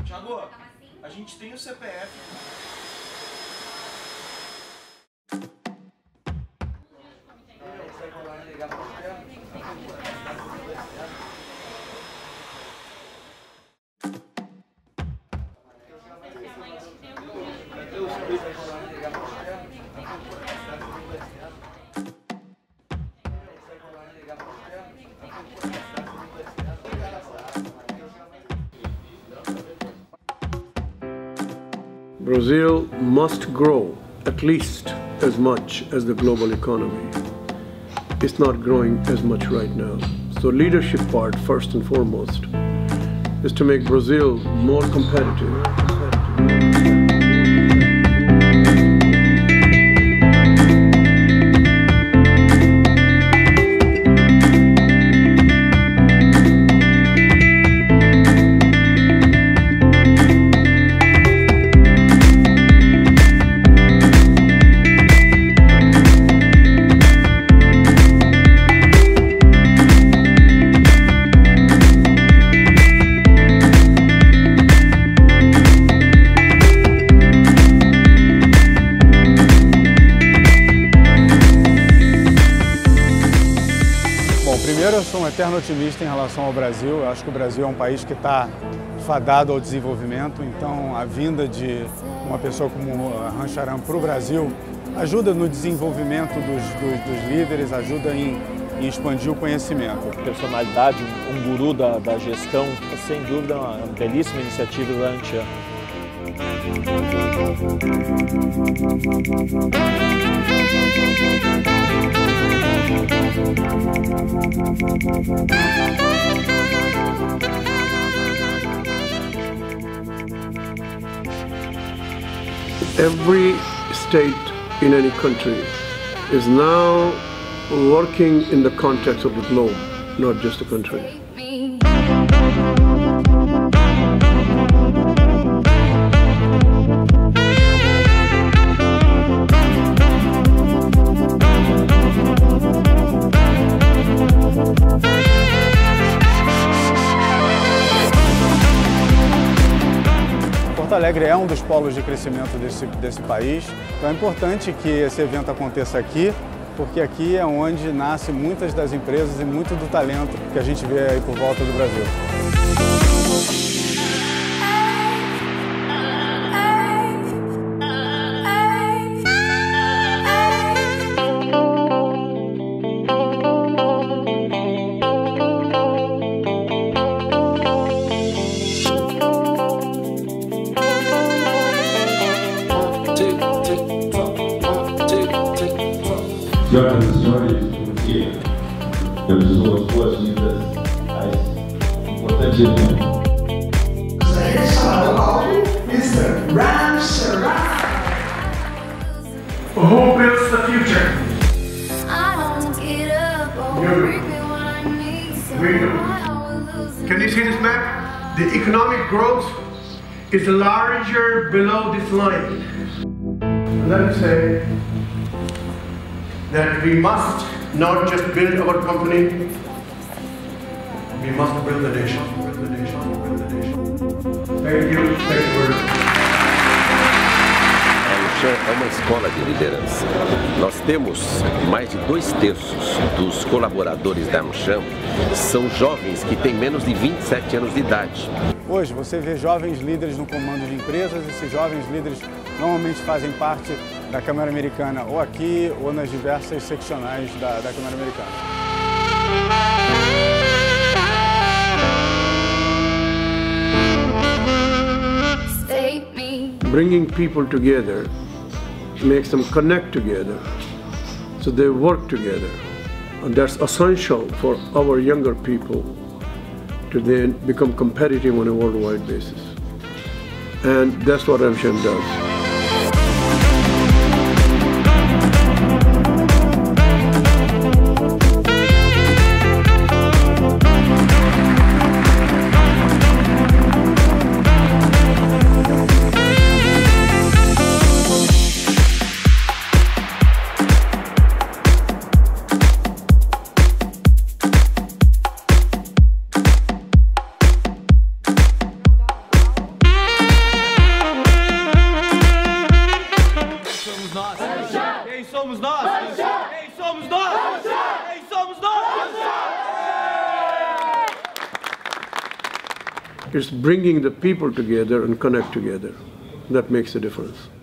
Thiago, a gente tem o CPF. Brazil must grow at least as much as the global economy. It's not growing as much right now. So leadership part, first and foremost, is to make Brazil more competitive. Primeiro, eu sou um eterno otimista em relação ao Brasil. Eu acho que o Brasil é um país que está fadado ao desenvolvimento, então a vinda de uma pessoa como Rancharam para o Brasil ajuda no desenvolvimento dos líderes, ajuda em expandir o conhecimento. Personalidade, um guru da gestão, sem dúvida uma belíssima iniciativa da Rancharam. Every state in any country is now working in the context of the globe, not just the country. Porto Alegre é um dos polos de crescimento desse país, então é importante que esse evento aconteça aqui, porque aqui é onde nascem muitas das empresas e muito do talento que a gente vê aí por volta do Brasil. Senhoras e senhores, porque eu sou as boas-vindas a esse importante evento. Mr. Rancharam. Who builds the future? We do. Can you see this map? The economic growth is larger below this line. Let me say that we must not just build our company, we must build the nation. Thank you. Thank you very much. A Rancharam é uma escola de liderança. Nós temos mais de 2/3 dos colaboradores da Rancharam são jovens que têm menos de 27 anos de idade. Hoje você vê jovens líderes no comando de empresas, esses jovens líderes normalmente fazem parte da Câmara Americana, ou aqui, ou nas diversas seccionais da Câmara Americana. Bringing people together makes them connect together, so they work together. And that's essential for our younger people to then become competitive on a worldwide basis. And that's what Rancharam does. somos nós? Quem somos nós? Quem somos nós? It's bringing the people together and connect together that makes a difference.